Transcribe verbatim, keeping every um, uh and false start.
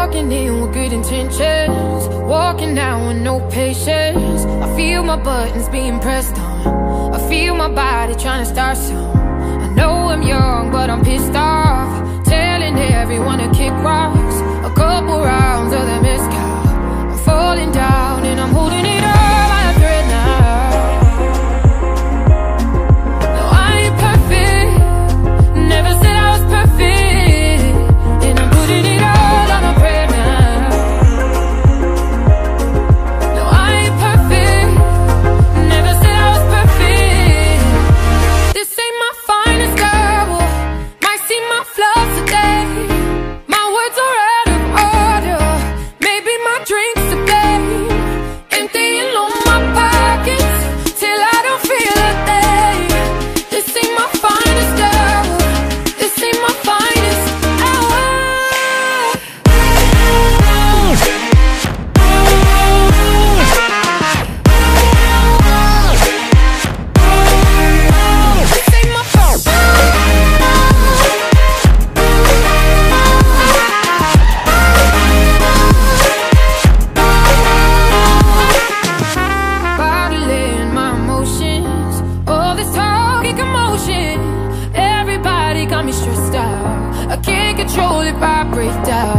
walking in with good intentions, walking out with no patience. I feel my buttons being pressed on, I feel my body trying to start some. I know I'm young, but I'm pissed off, telling everyone to kick rocks. A couple rounds of the mezcal, I'm falling down and I'm holding it up by a thread now. No, I ain't perfect, never said I was perfect, and I'm putting it all on a prayer now. No, I ain't perfect, never said I was perfect. This ain't my finest hour, might see my flaws today. My words are out of order, maybe my drink's to blame. Emptying all my pockets till I don't feel a thing. This ain't my finest hour, this ain't my finest hour. This ain't my fault. Bottling my emotions, all this talking commotion. Everybody got me stressed out, I can't control if I break down.